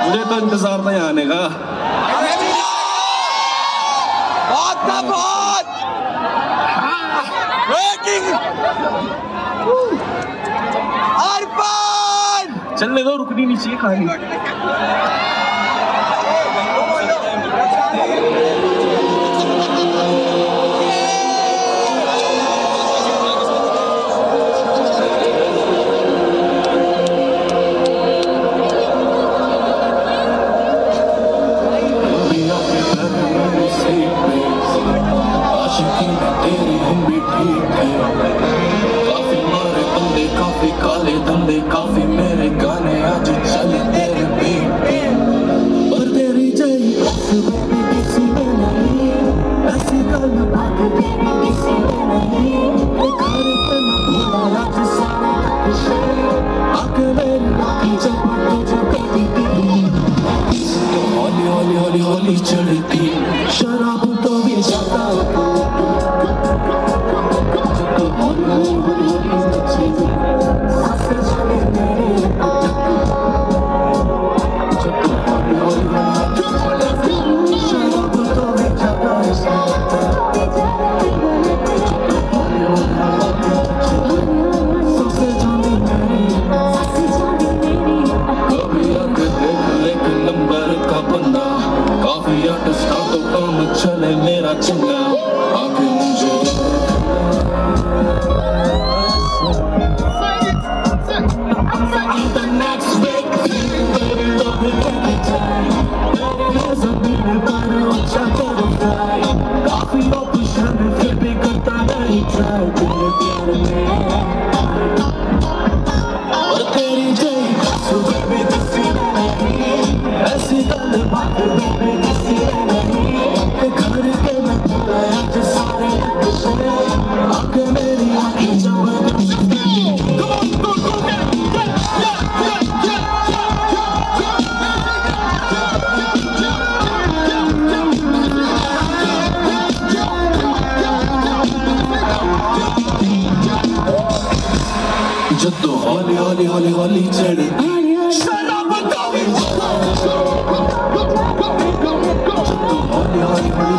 मुझे तो इंतजार था यहाँ आने का। बहुत था बहुत। अर्पण चलने दो, रुकनी नहीं चाहिए खाली। काफी काले धंधे काफी मेरे गाने आज चले तेरे बीट पे, पर तेरी जई बेबी किसी में नहीं, ऐसी गल बात बेबी किसी में नहीं। घर पे मैं भूला आज सारे खुशे, आके मेरी आँखें जब तुझे बेबी तो हौली हौली हौली हौली चढ़ती शराब तो भी ज्यादा चले मेरा चंगा आके मुझे I'm the next big thing, baby, love it every time. There's a minute पर ऊंचा करो fly, काफी ऑप्शन फिर भी करता नहीं try तेरे प्यार में। और तेरी जई सुबह भी किसी में नहीं, ऐसी गल बात बेबी किसी में नहीं। घर के मैं बुलाया जो सारे खुशे, आके मेरी आँखें जब जब तो हौली हौली हौली हौली चढ़ शराब तो भी हौली हौली हौली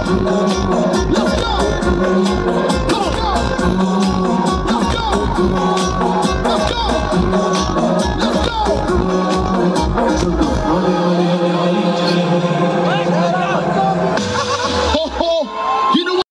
Let's go!